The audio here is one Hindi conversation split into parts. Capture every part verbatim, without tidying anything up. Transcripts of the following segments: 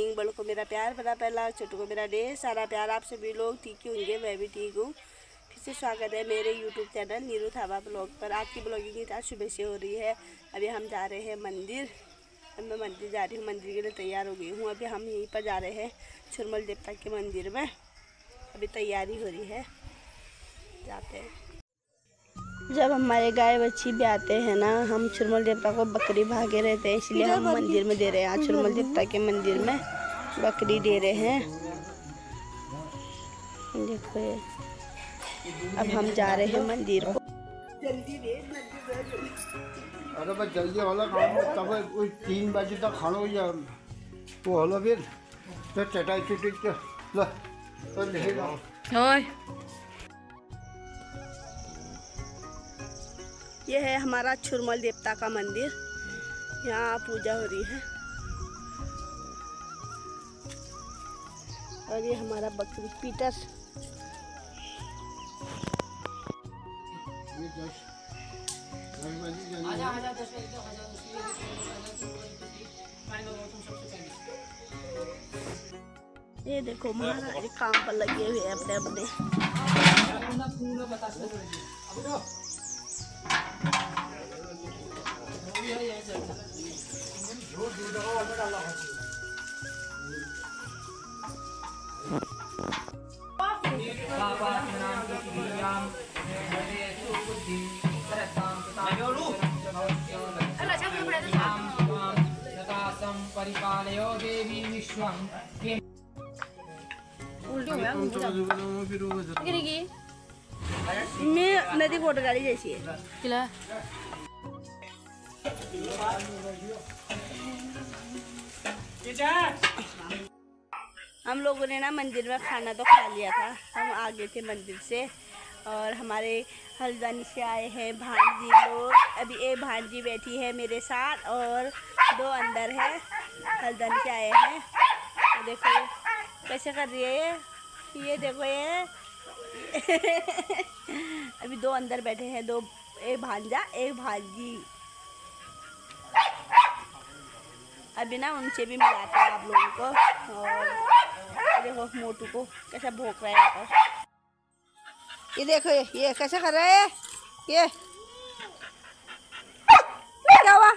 मॉर्निंग। बड़ों को मेरा प्यार भरा पहला, छोटों को मेरा ढेर सारा प्यार। आप सभी लोग ठीक ही होंगे, मैं भी ठीक हूँ। फिर से स्वागत है मेरे यूट्यूब चैनल नीरू थाबा ब्लॉग पर। आज की ब्लॉगिंग आज सुबह से हो रही है। अभी हम जा रहे हैं मंदिर। अब मैं मंदिर जा रही हूँ, मंदिर के लिए तैयार हो गई हूँ। अभी हम यहीं पर जा रहे हैं छुरमल देवता के मंदिर में। अभी तैयारी हो रही है, जाते हैं। जब हमारे गाय बच्ची भी आते हैं ना, हम छुरमल देवता को बकरी भागे रहते हैं, इसलिए हम मंदिर में दे रहे हैं। आज छुरमल देवता के मंदिर में बकरी दे रहे हैं। देखो ये, अब हम जा रहे हैं मंदिर को। अरे भाई जल्दी वाला काम तब कोई तीन बजे तक खाना हो जाए तो हलो फिर तो चटाई चुटी के लो तो लेगा। ये है हमारा छुरमल देवता का मंदिर, यहाँ पूजा हो रही है। और ये हमारा बकरी पीटर। ये देखो महाराज काम पर लगे हुए हैं अपने अपने। परिपालयो देवी विश्वं मैं नदी फोटो गाड़ी जैसी है किला। हम लोगों ने ना मंदिर में खाना तो खा लिया था, हम आ गए थे मंदिर से। और हमारे हल्द्वानी से आए हैं भांजी लोग। अभी एक भांजी बैठी है मेरे साथ और दो अंदर है, हल्द्वानी से आए हैं। तो देखो कैसे कर रही है ये, ये देखो ये अभी दो अंदर बैठे हैं, दो, एक भांजा एक भांजी। अभी ना उनसे भी मिलाते हैं आप लोगों को। और देखो मोटू को कैसा भौंक रहा है यहाँ पर। ये देखो ये ये कैसे कर रहा है ये, क्या हुआ?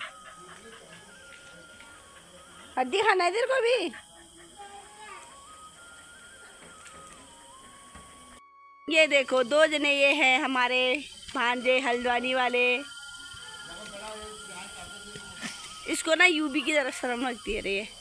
हड्डी खाना है तेरे को भी? ये देखो दो जने ये हैं हमारे भांजे हल्द्वानी वाले। इसको ना यूबी की तरफ शर्म लगती है रे।